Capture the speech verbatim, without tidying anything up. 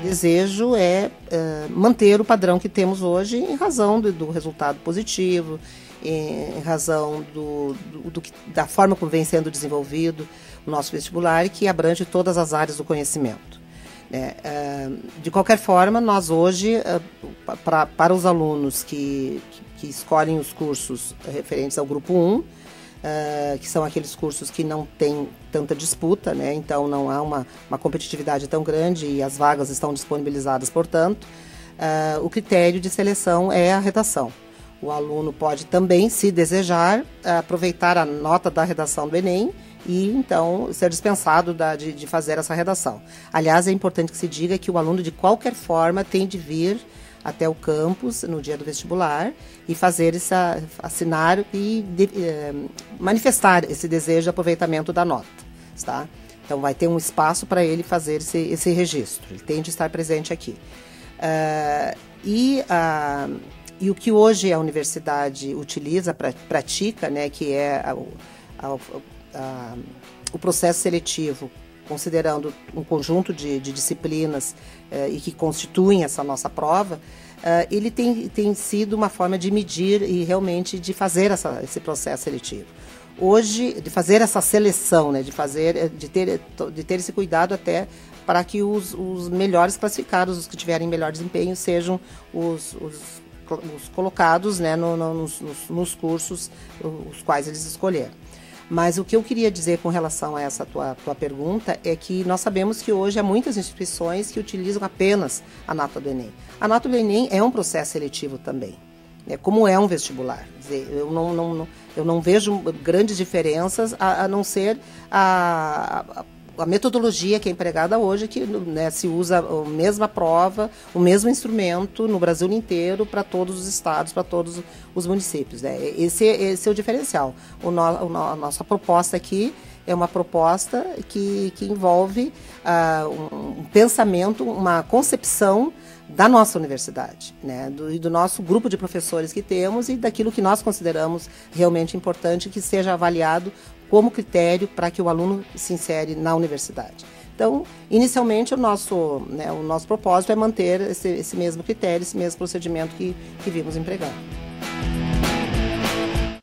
desejo é uh, manter o padrão que temos hoje em razão do, do resultado positivo, em, em razão do, do, do, da forma como vem sendo desenvolvido o nosso vestibular, que abrange todas as áreas do conhecimento. Né? Uh, de qualquer forma, nós hoje, uh, pra, para os alunos que, que, que escolhem os cursos referentes ao grupo um, Uh, que são aqueles cursos que não têm tanta disputa, né? Então não há uma, uma competitividade tão grande e as vagas estão disponibilizadas, portanto, uh, o critério de seleção é a redação. O aluno pode também, se desejar, aproveitar a nota da redação do Enem e, então, ser dispensado da, de, de fazer essa redação. Aliás, é importante que se diga que o aluno, de qualquer forma, tem de vir até o campus no dia do vestibular e fazer essa, assinar e de, eh, manifestar esse desejo de aproveitamento da nota, tá? Então vai ter um espaço para ele fazer esse, esse registro, ele tem de estar presente aqui. Uh, e, uh, e o que hoje a universidade utiliza, pra, pratica, né, que é a, a, a, o processo seletivo, considerando um conjunto de, de disciplinas eh, e que constituem essa nossa prova, eh, ele tem, tem sido uma forma de medir e realmente de fazer essa, esse processo seletivo. Hoje, de fazer essa seleção, né, de, fazer, de, ter, de ter esse cuidado até para que os, os melhores classificados, os que tiverem melhor desempenho, sejam os, os, os colocados, né, no, no, nos, nos cursos os quais eles escolheram. Mas o que eu queria dizer com relação a essa tua, tua pergunta é que nós sabemos que hoje há muitas instituições que utilizam apenas a nota do Enem. A nota do Enem é um processo seletivo também, né, como é um vestibular. Quer dizer, eu, não, não, eu não vejo grandes diferenças a, a não ser a, a a metodologia que é empregada hoje, que, né, se usa a mesma prova, o mesmo instrumento no Brasil inteiro para todos os estados, para todos os municípios. Né? Esse, esse é o diferencial. O no, a nossa proposta aqui é uma proposta que, que envolve uh, um, um pensamento, uma concepção da nossa universidade, né? do, do nosso grupo de professores que temos e daquilo que nós consideramos realmente importante que seja avaliado como critério para que o aluno se insere na universidade. Então, inicialmente, o nosso, né, o nosso propósito é manter esse, esse mesmo critério, esse mesmo procedimento que, que vimos empregando.